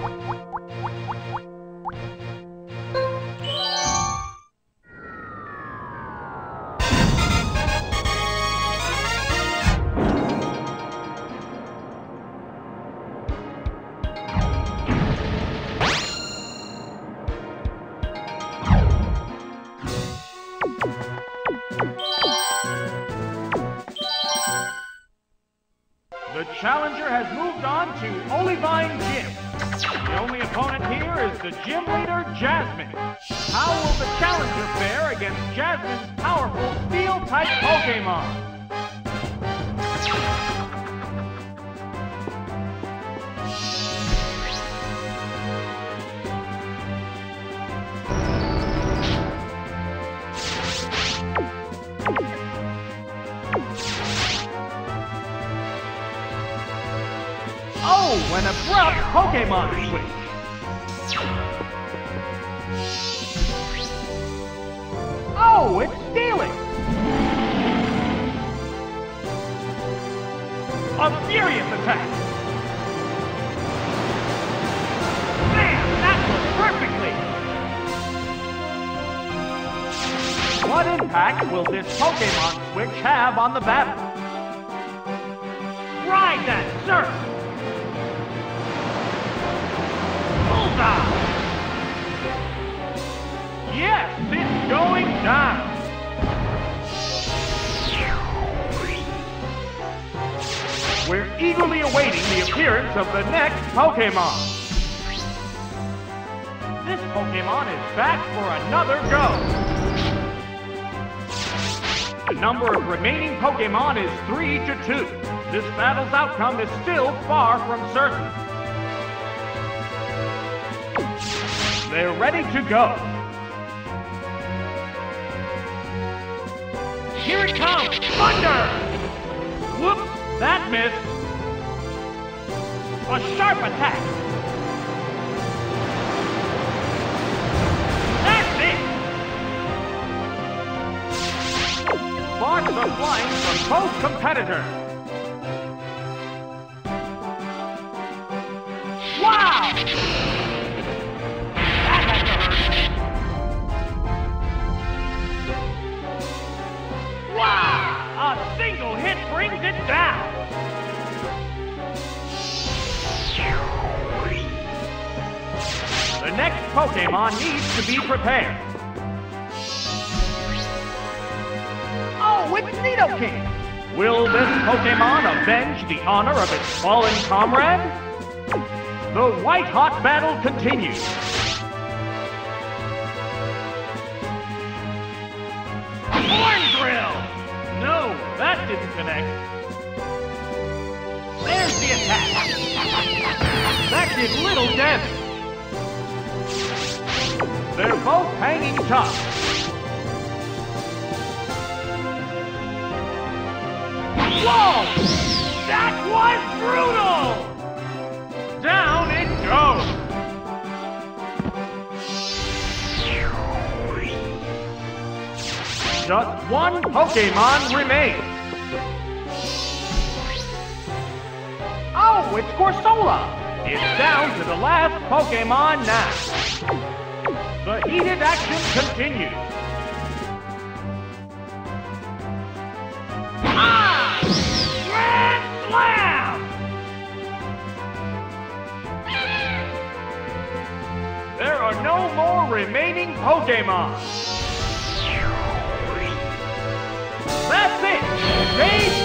The challenger has moved on to Olivine Gym. The only opponent here is the gym leader, Jasmine. How will the challenger fare against Jasmine's powerful Steel-type Pokémon? Oh, an abrupt Pokémon switch! Oh, it's Steelix! A furious attack! Man, that was perfectly! What impact will this Pokémon switch have on the battle? Ride that surf! Yes, it's going down! We're eagerly awaiting the appearance of the next Pokémon. This Pokémon is back for another go. The number of remaining Pokémon is 3 to 2. This battle's outcome is still far from certain. They're ready to go. Here it comes! Thunder! Whoops! That missed. A sharp attack. That's it! Sparks are flying from both competitors. Wow! Wow! A single hit brings it down! The next Pokémon needs to be prepared. Oh, it's Nidoking! Will this Pokémon avenge the honor of its fallen comrade? The white-hot battle continues. No, that didn't connect. There's the attack. That did little damage. They're both hanging tough. Whoa! That was brutal! Down it goes. Just one Pokémon remains. Oh, it's Corsola. It's down to the last Pokémon now. The heated action continues. Ah! Grand Slam! There are no more remaining Pokémon. That's it! Stage